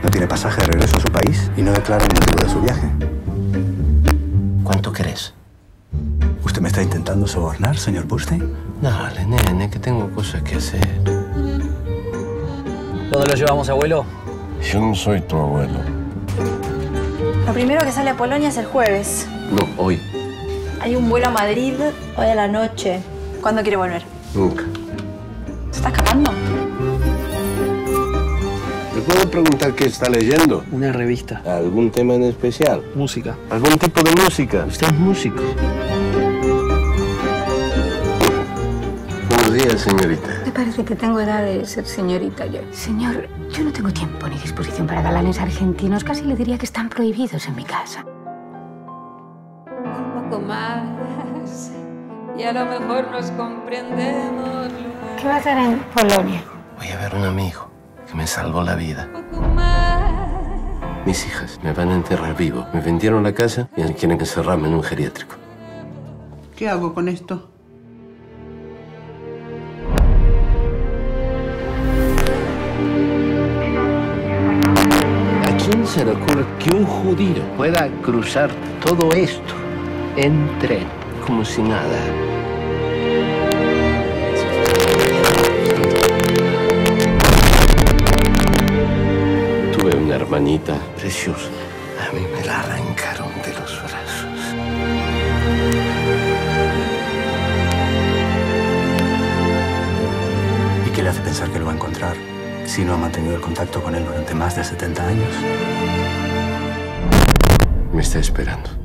No tiene pasaje de regreso a su país y no declara el motivo de su viaje. ¿Cuánto querés? ¿Usted me está intentando sobornar, señor Burstein? Dale, nene, que tengo cosas que hacer. ¿Dónde lo llevamos, abuelo? Yo no soy tu abuelo. Lo primero que sale a Polonia es el jueves. No, hoy. Hay un vuelo a Madrid hoy a la noche. ¿Cuándo quiere volver? Nunca. ¿Se está escapando? ¿Me puedo preguntar qué está leyendo? Una revista. ¿Algún tema en especial? Música. ¿Algún tipo de música? Usted es músico. Buenos días, señorita. Me parece que tengo edad de ser señorita yo. Señor, yo no tengo tiempo ni disposición para galanes argentinos. Casi le diría que están prohibidos en mi casa. Un poco más y a lo mejor nos comprendemos. ¿Qué va a hacer en Polonia? Voy a ver a un amigo que me salvó la vida. Un poco más. Mis hijas me van a enterrar vivo. Me vendieron la casa y quieren encerrarme en un geriátrico. ¿Qué hago con esto? ¿A quién se le ocurre que un judío pueda cruzar todo esto en tren como si nada? Tuve una hermanita preciosa. A mí me la arrancaron de los brazos. ¿Y qué le hace pensar que lo va a encontrar si no ha mantenido el contacto con él durante más de 70 años? Me está esperando.